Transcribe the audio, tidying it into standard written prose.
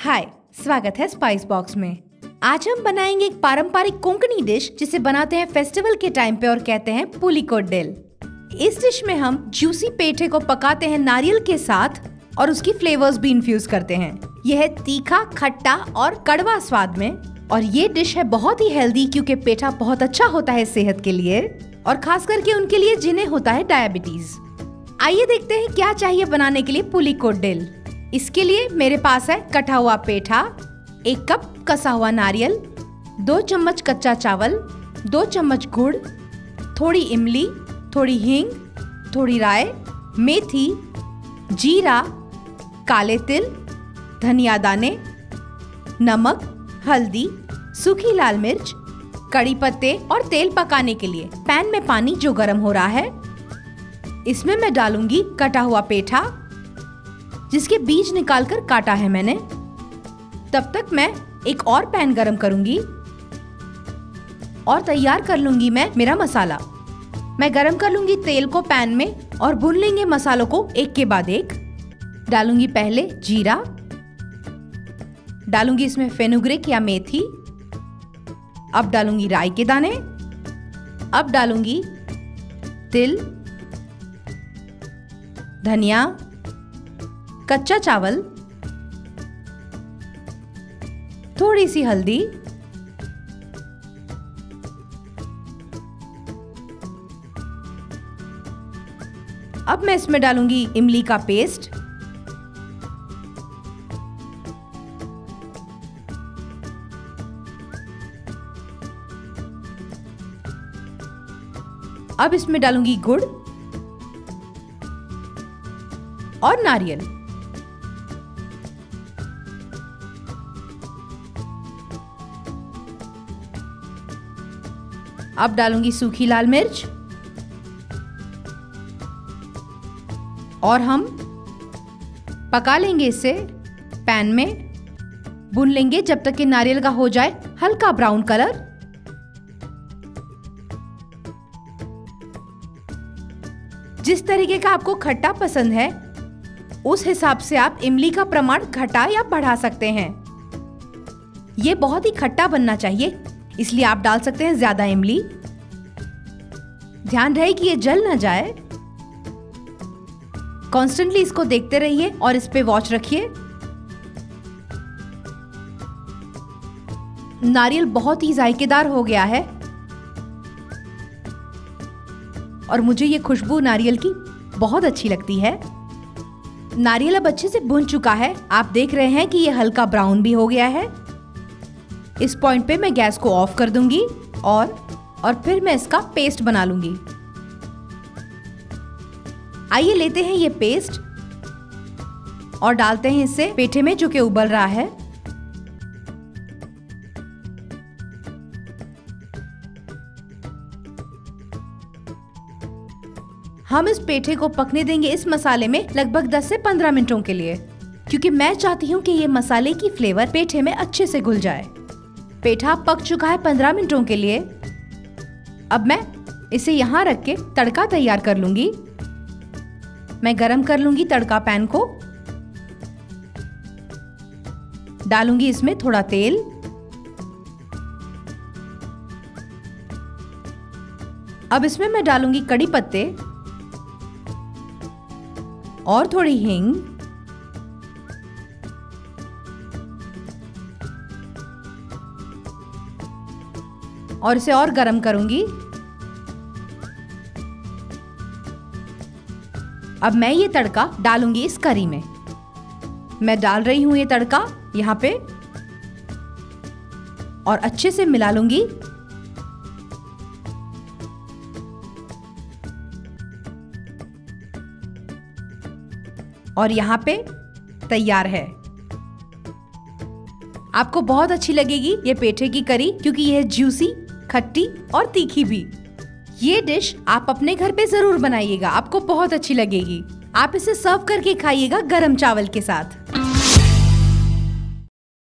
हाय, स्वागत है spice box में। आज हम बनाएंगे एक पारंपरिक कोंकणी डिश जिसे बनाते हैं फेस्टिवल के टाइम पे और कहते हैं पुलिकोड्डिल। इस डिश में हम जूसी पेठे को पकाते हैं नारियल के साथ और उसकी फ्लेवर्स भी इन्फ्यूज करते हैं। यह है तीखा, खट्टा और कड़वा स्वाद में और ये डिश है बहुत ही हेल्दी क्योंकि पेठा बहुत अच्छा होता है सेहत के लिए और खास करके उनके लिए जिन्हें होता है डायबिटीज। आइए देखते हैं क्या चाहिए बनाने के लिए पुलिकोड्डिल। इसके लिए मेरे पास है कटा हुआ पेठा, 1 कप कसा हुआ नारियल, 2 चम्मच कच्चा चावल, 2 चम्मच गुड़, थोड़ी इमली, थोड़ी हींग, थोड़ी राई, मेथी, जीरा, काले तिल, धनिया दाने, नमक, हल्दी, सूखी लाल मिर्च, कड़ी पत्ते और तेल पकाने के लिए पैन में पानी जो गर्म हो रहा है इसमें मैं डालूंगी कटा हुआ पेठा जिसके बीज निकालकर काटा है मैंने। तब तक मैं एक और पैन गरम करूंगी और तैयार कर लूंगी मैं मेरा मसाला। मैं गरम कर लूंगी तेल को पैन में और भून लेंगे मसालों को एक के बाद एक। डालूंगी पहले जीरा, डालूंगी इसमें फेनुग्रीक या मेथी, अब डालूंगी राई के दाने, अब डालूंगी तिल, धनिया, कच्चा चावल, थोड़ी सी हल्दी, अब मैं इसमें डालूंगी इमली का पेस्ट, अब इसमें डालूंगी गुड़ और नारियल। अब डालूंगी सूखी लाल मिर्च और हम पका लेंगे इसे पैन में, भून लेंगे जब तक कि नारियल का हो जाए हल्का ब्राउन कलर। जिस तरीके का आपको खट्टा पसंद है उस हिसाब से आप इमली का प्रमाण घटा या बढ़ा सकते हैं। ये बहुत ही खट्टा बनना चाहिए इसलिए आप डाल सकते हैं ज्यादा इमली। ध्यान रहे कि ये जल ना जाए। कॉन्स्टेंटली इसको देखते रहिए और इस पे वॉच रखिए। नारियल बहुत ही जायकेदार हो गया है और मुझे ये खुशबू नारियल की बहुत अच्छी लगती है। नारियल अब अच्छे से भुन चुका है। आप देख रहे हैं कि ये हल्का ब्राउन भी हो गया है। इस पॉइंट पे मैं गैस को ऑफ कर दूंगी और फिर मैं इसका पेस्ट बना लूंगी। आइए लेते हैं ये पेस्ट और डालते हैं इसे पेठे में जो कि उबल रहा है। हम इस पेठे को पकने देंगे इस मसाले में लगभग 10 से 15 मिनटों के लिए क्योंकि मैं चाहती हूँ कि ये मसाले की फ्लेवर पेठे में अच्छे से घुल जाए। पेठा पक चुका है 15 मिनटों के लिए। अब मैं इसे यहाँ रख के तड़का तैयार कर लूंगी। मैं गरम कर लूंगी तड़का पैन को, डालूंगी इसमें थोड़ा तेल, अब इसमें मैं डालूंगी कड़ी पत्ते और थोड़ी हींग, और इसे और गरम करूंगी। अब मैं ये तड़का डालूंगी इस करी में। मैं डाल रही हूं ये तड़का यहाँ पे और अच्छे से मिला लूंगी। और यहाँ पे तैयार है। आपको बहुत अच्छी लगेगी ये पेठे की करी क्योंकि यह जूसी, खट्टी और तीखी भी। ये डिश आप अपने घर पे जरूर बनाइएगा, आपको बहुत अच्छी लगेगी। आप इसे सर्व करके खाइएगा गरम चावल के साथ।